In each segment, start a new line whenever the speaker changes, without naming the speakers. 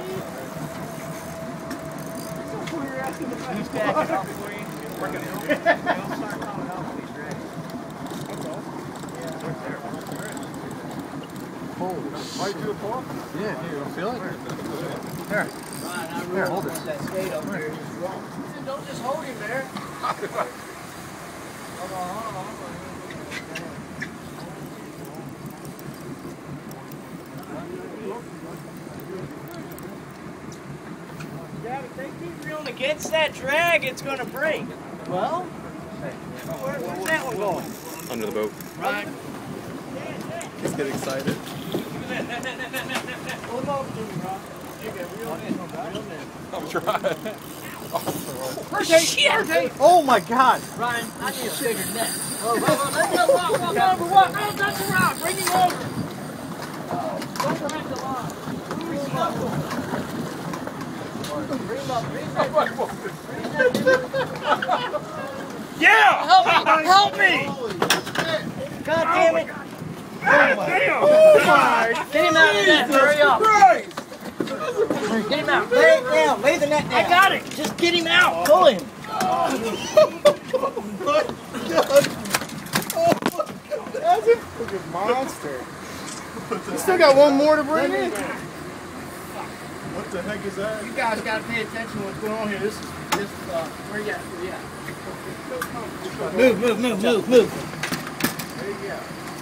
You're asking the
He's backing up for you. We're going to start coming up when he's ready.
That's all.
Yeah. Right there.
Holy shit. Yeah, you don't feel it? Here.
Here, hold it. That skate over here is wrong. Don't just hold him there. Hold on. Yeah, but they keep reeling against that drag, it's going to break. Well, where's that one going?
Under the boat.
Right.
He's getting excited.
Pull him over to me, Ron.
I'm trying.
Oh my God!
Ryan, I need a bigger net. Let go, walk over, walk. No, touch the rock. Bring him over. Don't behind the line. Bring him up.
Yeah!
Help me! God damn it!
Damn!
Get him out of the net. Hurry up. Get him out. Lay it down. Lay the net down. I got it. Just get him out. Pull him.
That's a freaking monster. You still got one more to bring in?
What the heck is that?
You guys got to pay attention to what's going on here. This is where you at? Move.
There you go.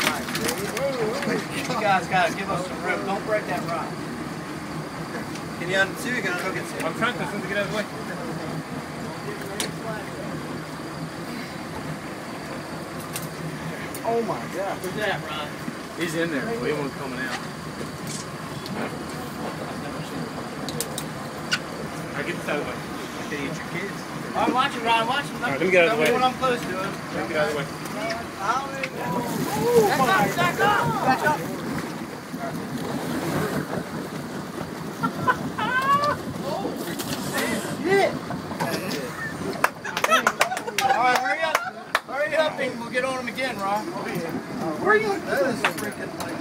You guys got to give us some room. Don't break that rock.
Can you unsee? You're going to go get some.
I'm trying to get out of the way.
Oh my God.
Where's that, Ron?
He's in there. We won't coming out. Alright, get this out of the way.
Can you eat your kids?
All right, watch him, Ron. Watch him.
Alright, let me get out of the way.
When I'm close to him.
Let me get out of the way.
Back up.
Shit!
All right, hurry up and we'll get on him again, Ron.
Where are you?
That is freaking like